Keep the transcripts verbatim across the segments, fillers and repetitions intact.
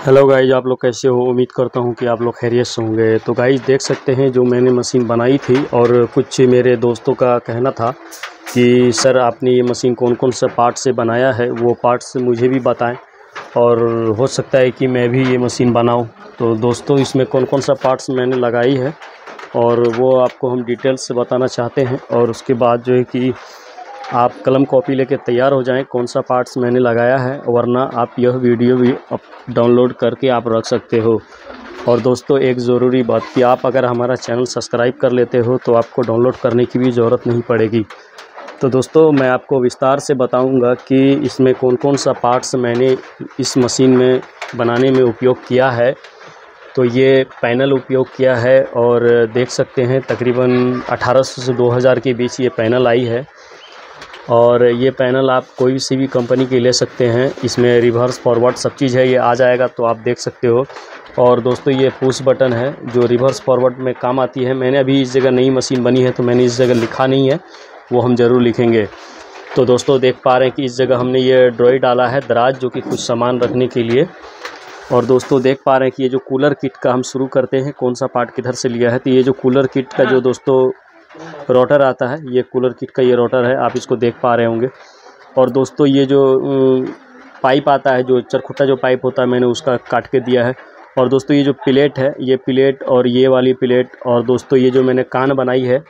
Hello guys, आप लोग कैसे हो। उम्मीद करता हूँ कि आप लोग खैरियत से होंगे। तो गाइज देख सकते हैं जो मैंने मशीन बनाई थी, और कुछ मेरे दोस्तों का कहना था कि सर आपने ये मशीन कौन कौन सा पार्ट से बनाया है, वो पार्ट्स मुझे भी बताएं और हो सकता है कि मैं भी ये मशीन बनाऊं। तो दोस्तों इसमें कौन कौन सा पार्ट्स मैंने लगाई है और वो आपको हम डिटेल्स से बताना चाहते हैं। और उसके बाद जो है कि आप कलम कॉपी लेके तैयार हो जाएं कौन सा पार्ट्स मैंने लगाया है, वरना आप यह वीडियो भी डाउनलोड करके आप रख सकते हो। और दोस्तों एक ज़रूरी बात कि आप अगर हमारा चैनल सब्सक्राइब कर लेते हो तो आपको डाउनलोड करने की भी ज़रूरत नहीं पड़ेगी। तो दोस्तों मैं आपको विस्तार से बताऊंगा कि इसमें कौन कौन सा पार्ट्स मैंने इस मशीन में बनाने में उपयोग किया है। तो ये पैनल उपयोग किया है, और देख सकते हैं तकरीबन अठारह सौ से दो हज़ार के बीच ये पैनल आई है। और ये पैनल आप कोई सी भी कंपनी की ले सकते हैं। इसमें रिवर्स फॉरवर्ड सब चीज़ है, ये आ जाएगा तो आप देख सकते हो। और दोस्तों ये पुश बटन है जो रिवर्स फॉरवर्ड में काम आती है। मैंने अभी इस जगह नई मशीन बनी है तो मैंने इस जगह लिखा नहीं है, वो हम ज़रूर लिखेंगे। तो दोस्तों देख पा रहे हैं कि इस जगह हमने ये ड्रॉय डाला है, दराज, जो कि कुछ सामान रखने के लिए। और दोस्तों देख पा रहे हैं कि ये जो कूलर किट का हम शुरू करते हैं, कौन सा पार्ट किधर से लिया है। तो ये जो कूलर किट का जो दोस्तों रोटर आता है, ये कूलर किट का ये रोटर है, आप इसको देख पा रहे होंगे। और दोस्तों ये जो पाइप आता है, जो चरखुट्टा जो पाइप होता है, मैंने उसका काट के दिया है। और दोस्तों ये जो प्लेट है, ये प्लेट और ये वाली प्लेट, और दोस्तों ये जो मैंने कान बनाई है,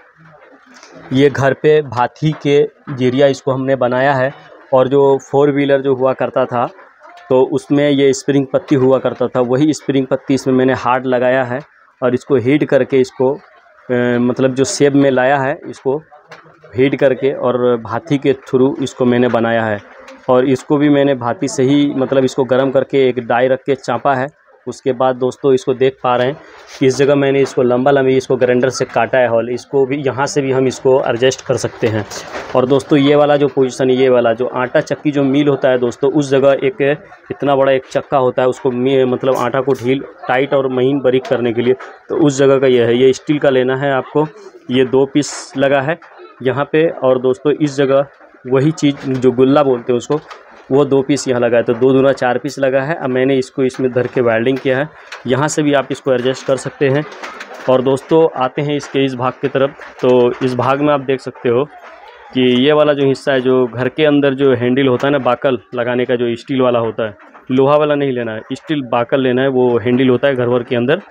ये घर पे भाथी के जरिया इसको हमने बनाया है। और जो फोर व्हीलर जो हुआ करता था तो उसमें ये स्प्रिंग पत्ती हुआ करता था, वही स्प्रिंग पत्ती इसमें मैंने हार्ड लगाया है। और इसको हीट करके इसको आ, मतलब जो शेप में लाया है, इसको हीट करके और भाती के थ्रू इसको मैंने बनाया है। और इसको भी मैंने भाती से ही मतलब इसको गर्म करके एक डाई रख के चाँपा है। उसके बाद दोस्तों इसको देख पा रहे हैं कि इस जगह मैंने इसको लंबा लंबी इसको ग्राइंडर से काटा है हॉल। इसको भी यहाँ से भी हम इसको एडजस्ट कर सकते हैं। और दोस्तों ये वाला जो पोजीशन, ये वाला जो आटा चक्की जो मिल होता है दोस्तों, उस जगह एक इतना बड़ा एक चक्का होता है, उसको मतलब आटा को ढील टाइट और महीन बारीक करने के लिए, तो उस जगह का ये है। ये स्टील का लेना है आपको। ये दो पीस लगा है यहाँ पे। और दोस्तों इस जगह वही चीज़ जो गुल्ला बोलते हैं उसको, वो दो पीस यहाँ लगा है, तो दो दूना चार पीस लगा है। अब मैंने इसको इसमें धर के वेल्डिंग किया है। यहाँ से भी आप इसको एडजस्ट कर सकते हैं। और दोस्तों आते हैं इसके इस भाग की तरफ। तो इस भाग में आप देख सकते हो कि ये वाला जो हिस्सा है, जो घर के अंदर जो हैंडल होता है ना, बाकल लगाने का, जो स्टील वाला होता है, लोहा वाला नहीं लेना है, स्टील बाकल लेना है। वो हैंडल होता है घर भर के अंदर,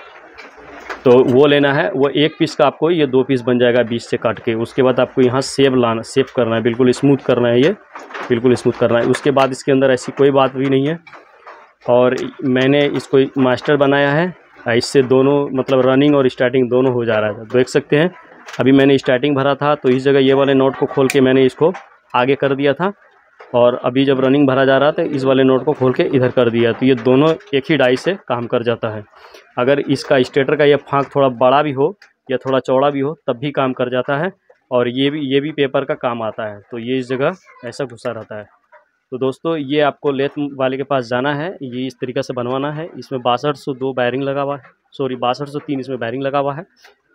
तो वो लेना है। वो एक पीस का आपको ये दो पीस बन जाएगा बीच से काट के। उसके बाद आपको यहाँ सेप लाना, सेप करना है, बिल्कुल स्मूथ करना है, ये बिल्कुल स्मूथ करना है। उसके बाद इसके अंदर ऐसी कोई बात भी नहीं है। और मैंने इसको मास्टर बनाया है, इससे दोनों मतलब रनिंग और स्टार्टिंग दोनों हो जा रहा है। देख सकते हैं अभी मैंने स्टार्टिंग भरा था तो इस जगह ये वाले नोट को खोल के मैंने इसको आगे कर दिया था, और अभी जब रनिंग भरा जा रहा था इस वाले नोट को खोल के इधर कर दिया। तो ये दोनों एक ही डाई से काम कर जाता है। अगर इसका स्टेटर का ये फांक थोड़ा बड़ा भी हो या थोड़ा चौड़ा भी हो तब भी काम कर जाता है। और ये भी ये भी पेपर का काम आता है। तो ये इस जगह ऐसा घुसा रहता है। तो दोस्तों ये आपको लेथ वाले के पास जाना है, ये इस तरीक़े से बनवाना है। इसमें बासठ सौ दो बैरिंग लगा हुआ है, सॉरी बासठ सौ तीन इसमें बैरिंग लगा हुआ है।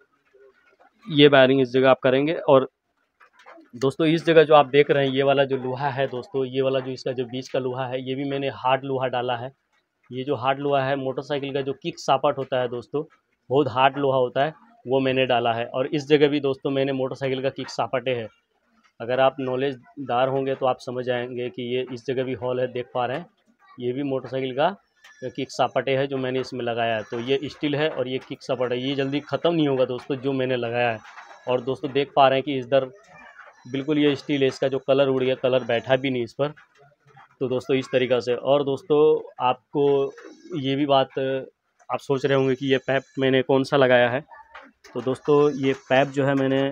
ये बैरिंग इस जगह आप करेंगे। और दोस्तों इस जगह जो आप देख रहे हैं, ये वाला जो लोहा है दोस्तों, ये वाला जो इसका जो बीच का लोहा है, ये भी मैंने हार्ड लोहा डाला है। ये जो हार्ड लोहा है, मोटरसाइकिल का जो किक सापट होता है दोस्तों, बहुत हार्ड लोहा होता है, वो मैंने डाला है। और इस जगह भी दोस्तों मैंने मोटरसाइकिल का किक सापटे है। अगर आप नॉलेजदार होंगे तो आप समझ आएंगे कि ये इस जगह भी हॉल है, देख पा रहे हैं, ये भी मोटरसाइकिल का किक सापटे है जो मैंने इसमें लगाया है। तो ये स्टील है और ये किक सापट है, ये जल्दी ख़त्म नहीं होगा दोस्तों जो मैंने लगाया है। और दोस्तों देख पा रहे हैं कि इधर बिल्कुल ये स्टील है, इसका जो कलर उड़ गया, कलर बैठा भी नहीं इस पर। तो दोस्तों इस तरीक़ा से। और दोस्तों आपको ये भी बात आप सोच रहे होंगे कि ये पैप मैंने कौन सा लगाया है। तो दोस्तों ये पैप जो है मैंने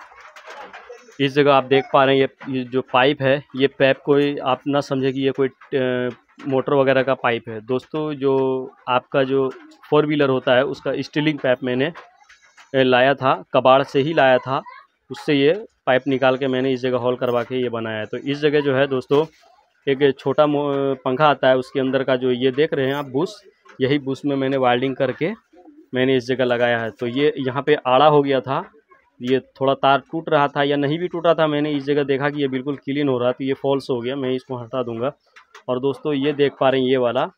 इस जगह आप देख पा रहे हैं, ये, ये जो पाइप है, ये पैप कोई आप ना समझे कि ये कोई मोटर वगैरह का पाइप है दोस्तों। जो आपका जो फोर व्हीलर होता है उसका स्टीलिंग पैप मैंने लाया था, कबाड़ से ही लाया था, उससे ये पाइप निकाल के मैंने इस जगह हॉल करवा के ये बनाया है। तो इस जगह जो है दोस्तों एक छोटा पंखा आता है, उसके अंदर का जो ये देख रहे हैं आप बुश, यही बुश में मैंने वायरिंग करके मैंने इस जगह लगाया है। तो ये यहाँ पे आड़ा हो गया था, ये थोड़ा तार टूट रहा था या नहीं भी टूटा था, मैंने इस जगह देखा कि ये बिल्कुल क्लीन हो रहा था, ये फॉल्स हो गया, मैं इसको हटा दूंगा। और दोस्तों ये देख पा रहे हैं ये वाला,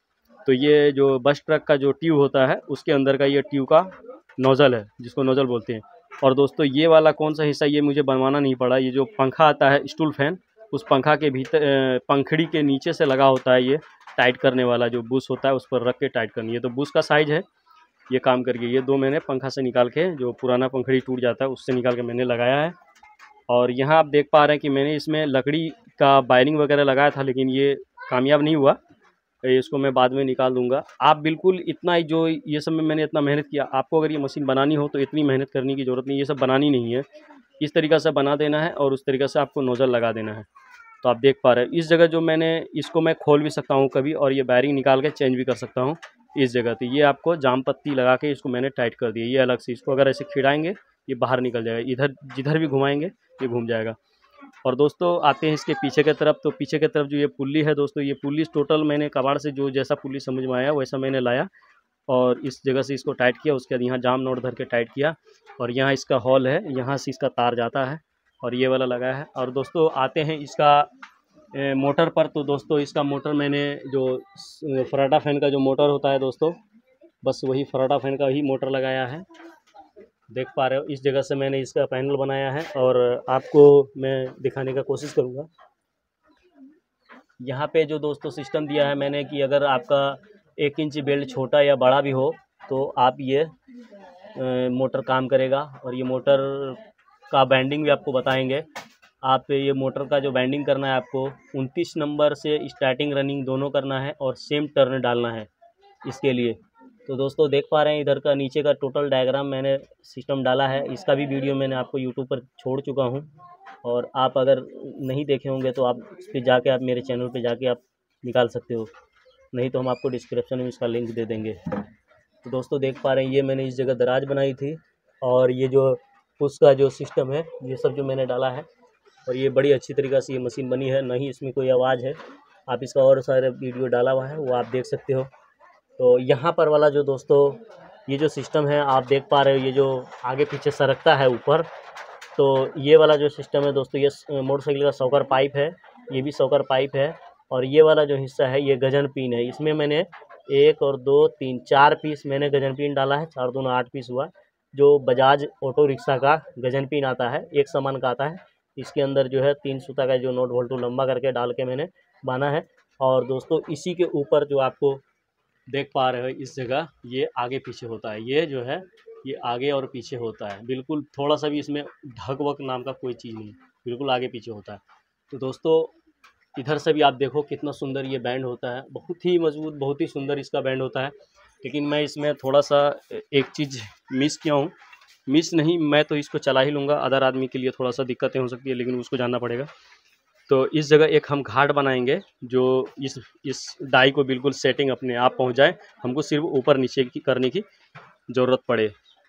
तो ये जो बस ट्रक का जो ट्यूब होता है उसके अंदर का ये ट्यूब का नोज़ल है, जिसको नोज़ल बोलते हैं। और दोस्तों ये वाला कौन सा हिस्सा, ये मुझे बनवाना नहीं पड़ा। ये जो पंखा आता है स्टूल फैन, उस पंखा के भीतर पंखड़ी के नीचे से लगा होता है ये टाइट करने वाला जो बुश होता है, उस पर रख के टाइट करनी है। तो बुश का साइज़ है ये काम करके, ये दो मैंने पंखा से निकाल के, जो पुराना पंखड़ी टूट जाता है उससे निकाल के मैंने लगाया है। और यहाँ आप देख पा रहे हैं कि मैंने इसमें लकड़ी का वायरिंग वगैरह लगाया था, लेकिन ये कामयाब नहीं हुआ। इसको मैं बाद में निकाल दूंगा। आप बिल्कुल इतना ही, जो ये सब में मैंने इतना मेहनत किया, आपको अगर ये मशीन बनानी हो तो इतनी मेहनत करने की ज़रूरत नहीं, ये सब बनानी नहीं है। इस तरीक़ा से बना देना है और उस तरीक़े से आपको नोज़ल लगा देना है। तो आप देख पा रहे हैं इस जगह जो मैंने इसको मैं खोल भी सकता हूँ कभी, और ये वायरिंग निकाल के चेंज भी कर सकता हूँ इस जगह। तो ये आपको जाम पत्ती लगा के इसको मैंने टाइट कर दिया, ये अलग से। इसको अगर ऐसे खिड़ाएंगे ये बाहर निकल जाएगा, इधर जिधर भी घुमाएंगे ये घूम जाएगा। और दोस्तों आते हैं इसके पीछे की तरफ। तो पीछे की तरफ जो ये पुल्ली है दोस्तों, ये पुल्ली टोटल मैंने कबाड़ से जो जैसा पुल्ली समझ में आया वैसा मैंने लाया और इस जगह से इसको टाइट किया। उसके बाद यहाँ जाम नोट धर के टाइट किया और यहाँ इसका हॉल है, यहाँ से इसका तार जाता है और ये वाला लगाया है। और दोस्तों आते हैं इसका ए, मोटर पर। तो दोस्तों इसका मोटर मैंने जो फराटा फैन का जो मोटर होता है दोस्तों, बस वही फराटा फैन का ही मोटर लगाया है। देख पा रहे हो इस जगह से मैंने इसका पैनल बनाया है और आपको मैं दिखाने का कोशिश करूँगा। यहाँ पे जो दोस्तों सिस्टम दिया है मैंने कि अगर आपका एक इंच बेल्ट छोटा या बड़ा भी हो तो आप ये ए, मोटर काम करेगा। और ये मोटर का बैंडिंग भी आपको बताएंगे। आप ये मोटर का जो बैंडिंग करना है आपको उनतीस नंबर से स्टार्टिंग रनिंग दोनों करना है और सेम टर्न डालना है इसके लिए। तो दोस्तों देख पा रहे हैं इधर का नीचे का टोटल डायग्राम मैंने सिस्टम डाला है। इसका भी वीडियो मैंने आपको यूट्यूब पर छोड़ चुका हूं और आप अगर नहीं देखे होंगे तो आप उस पर जाके आप मेरे चैनल पे जाके आप निकाल सकते हो, नहीं तो हम आपको डिस्क्रिप्शन में इसका लिंक दे देंगे। तो दोस्तों देख पा रहे हैं ये मैंने इस जगह दराज बनाई थी और ये जो उसका जो सिस्टम है ये सब जो मैंने डाला है और ये बड़ी अच्छी तरीक़े से ये मशीन बनी है, नहीं इसमें कोई आवाज़ है। आप इसका और सारे वीडियो डाला हुआ है वो आप देख सकते हो। तो यहाँ पर वाला जो दोस्तों ये जो सिस्टम है आप देख पा रहे हो, ये जो आगे पीछे सरकता है ऊपर, तो ये वाला जो सिस्टम है दोस्तों ये मोटरसाइकिल का सॉकर पाइप है, ये भी सॉकर पाइप है। और ये वाला जो हिस्सा है ये गजन पिन है। इसमें मैंने एक और दो तीन चार पीस मैंने गजन पिन डाला है, चार दूना आठ पीस हुआ। जो बजाज ऑटो रिक्शा का गजन पिन आता है एक समान का आता है, इसके अंदर जो है तीन सूता का जो नोट वोल्टू लंबा करके डाल के मैंने बांधा है। और दोस्तों इसी के ऊपर जो आपको देख पा रहे हो इस जगह ये आगे पीछे होता है, ये जो है ये आगे और पीछे होता है, बिल्कुल थोड़ा सा भी इसमें ढक वक नाम का कोई चीज़ नहीं, बिल्कुल आगे पीछे होता है। तो दोस्तों इधर से भी आप देखो कितना सुंदर ये बैंड होता है, बहुत ही मजबूत बहुत ही सुंदर इसका बैंड होता है। लेकिन मैं इसमें थोड़ा सा एक चीज़ मिस किया हूँ, मिस नहीं मैं तो इसको चला ही लूँगा, अदर आदमी के लिए थोड़ा सा दिक्कतें हो सकती है लेकिन उसको जानना पड़ेगा। तो इस जगह एक हम घाट बनाएंगे जो इस इस डाई को बिल्कुल सेटिंग अपने आप पहुंच जाए, हमको सिर्फ ऊपर नीचे की करने की ज़रूरत पड़े।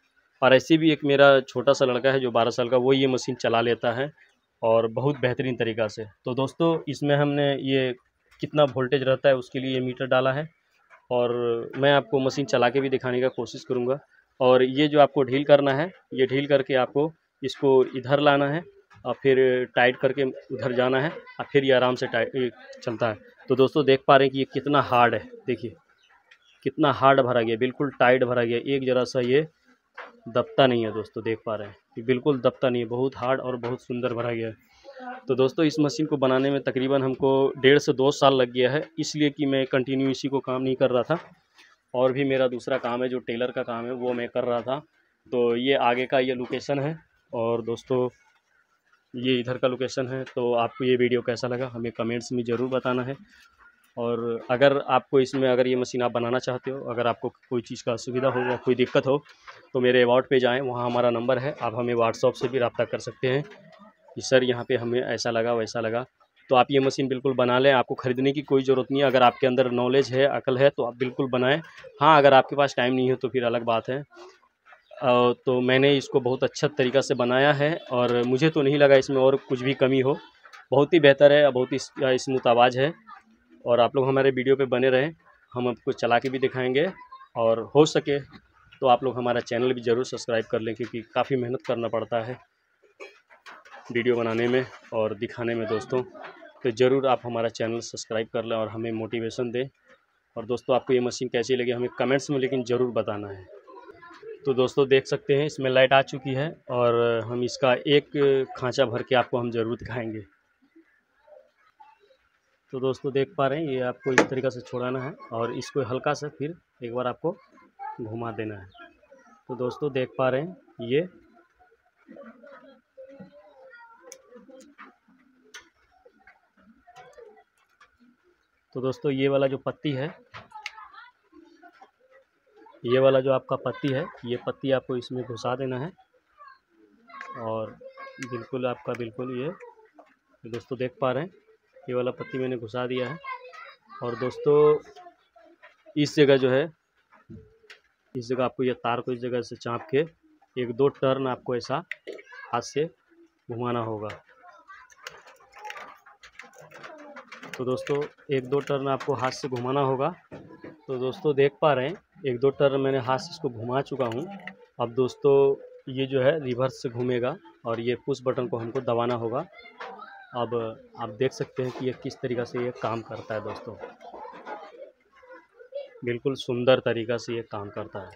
और ऐसे भी एक मेरा छोटा सा लड़का है जो बारह साल का, वो ये मशीन चला लेता है और बहुत बेहतरीन तरीक़ा से। तो दोस्तों इसमें हमने ये कितना वोल्टेज रहता है उसके लिए ये मीटर डाला है और मैं आपको मशीन चला के भी दिखाने का कोशिश करूँगा। और ये जो आपको ढील करना है, ये ढील करके आपको इसको इधर लाना है और फिर टाइट करके उधर जाना है और फिर ये आराम से टाइट चलता है। तो दोस्तों देख पा रहे हैं कि ये कितना हार्ड है, देखिए कितना हार्ड भरा गया, बिल्कुल टाइट भरा गया, एक जरा सा ये दबता नहीं है। दोस्तों देख पा रहे हैं ये बिल्कुल दबता नहीं है, बहुत हार्ड और बहुत सुंदर भरा गया है। तो दोस्तों इस मशीन को बनाने में तकरीबन हमको डेढ़ से दो साल लग गया है, इसलिए कि मैं कंटिन्यू इसी को काम नहीं कर रहा था और भी मेरा दूसरा काम है जो टेलर का काम है वो मैं कर रहा था। तो ये आगे का ये लोकेशन है और दोस्तों ये इधर का लोकेशन है। तो आपको ये वीडियो कैसा लगा हमें कमेंट्स में ज़रूर बताना है। और अगर आपको इसमें अगर ये मशीन आप बनाना चाहते हो, अगर आपको कोई चीज़ का असुविधा हो या कोई दिक्कत हो तो मेरे अबाउट पे जाएं, वहाँ हमारा नंबर है, आप हमें व्हाट्सएप से भी रब्ता कर सकते हैं कि सर यहाँ पे हमें ऐसा लगा वैसा लगा। तो आप ये मशीन बिल्कुल बना लें, आपको ख़रीदने की कोई ज़रूरत नहीं है। अगर आपके अंदर नॉलेज है अकल है तो आप बिल्कुल बनाएँ। हाँ अगर आपके पास टाइम नहीं है तो फिर अलग बात है। तो मैंने इसको बहुत अच्छा तरीक़ा से बनाया है और मुझे तो नहीं लगा इसमें और कुछ भी कमी हो, बहुत ही बेहतर है, बहुत ही स्मूथ आवाज़ है। और आप लोग हमारे वीडियो पे बने रहें, हम आपको चला के भी दिखाएंगे और हो सके तो आप लोग हमारा चैनल भी ज़रूर सब्सक्राइब कर लें क्योंकि काफ़ी मेहनत करना पड़ता है वीडियो बनाने में और दिखाने में दोस्तों। तो ज़रूर आप हमारा चैनल सब्सक्राइब कर लें और हमें मोटिवेशन दें और दोस्तों आपको ये मशीन कैसी लगी हमें कमेंट्स में लेकिन ज़रूर बताना है। तो दोस्तों देख सकते हैं इसमें लाइट आ चुकी है और हम इसका एक खांचा भर के आपको हम ज़रूर दिखाएंगे। तो दोस्तों देख पा रहे हैं ये आपको इस तरीक़े से छुड़ाना है और इसको हल्का सा फिर एक बार आपको घुमा देना है। तो दोस्तों देख पा रहे हैं ये तो दोस्तों ये वाला जो पत्ती है, ये वाला जो आपका पत्ती है, ये पत्ती आपको इसमें घुसा देना है और बिल्कुल आपका बिल्कुल ये दोस्तों देख पा रहे हैं ये वाला पत्ती मैंने घुसा दिया है। और दोस्तों इस जगह जो है, इस जगह आपको ये तार को इस जगह से चाँप के एक दो टर्न आपको ऐसा हाथ से घुमाना होगा। तो दोस्तों एक दो टर्न आपको हाथ से घुमाना होगा। तो दोस्तों देख पा रहे हैं एक दो टर्न मैंने हाथ से इसको घुमा चुका हूँ। अब दोस्तों ये जो है रिवर्स से घूमेगा और ये पुश बटन को हमको दबाना होगा। अब आप देख सकते हैं कि ये किस तरीक़ा से ये काम करता है। दोस्तों बिल्कुल सुंदर तरीक़ा से ये काम करता है।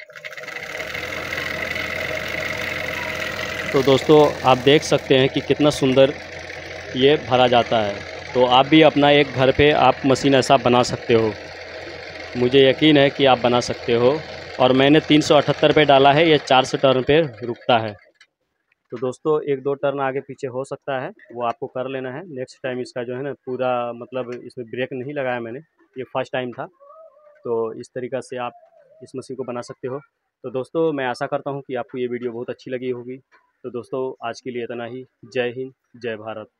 तो दोस्तों आप देख सकते हैं कि कितना सुंदर ये भरा जाता है। तो आप भी अपना एक घर पे आप मशीन ऐसा बना सकते हो, मुझे यकीन है कि आप बना सकते हो। और मैंने तीन सौ अठहत्तर पे डाला है, ये चार सौ टर्न पे रुकता है। तो दोस्तों एक दो टर्न आगे पीछे हो सकता है, वो आपको कर लेना है। नेक्स्ट टाइम इसका जो है ना पूरा मतलब इसमें ब्रेक नहीं लगाया मैंने, ये फर्स्ट टाइम था। तो इस तरीक़ा से आप इस मशीन को बना सकते हो। तो दोस्तों मैं आशा करता हूँ कि आपको ये वीडियो बहुत अच्छी लगी होगी। तो दोस्तों आज के लिए इतना ही। जय हिंद, जय भारत।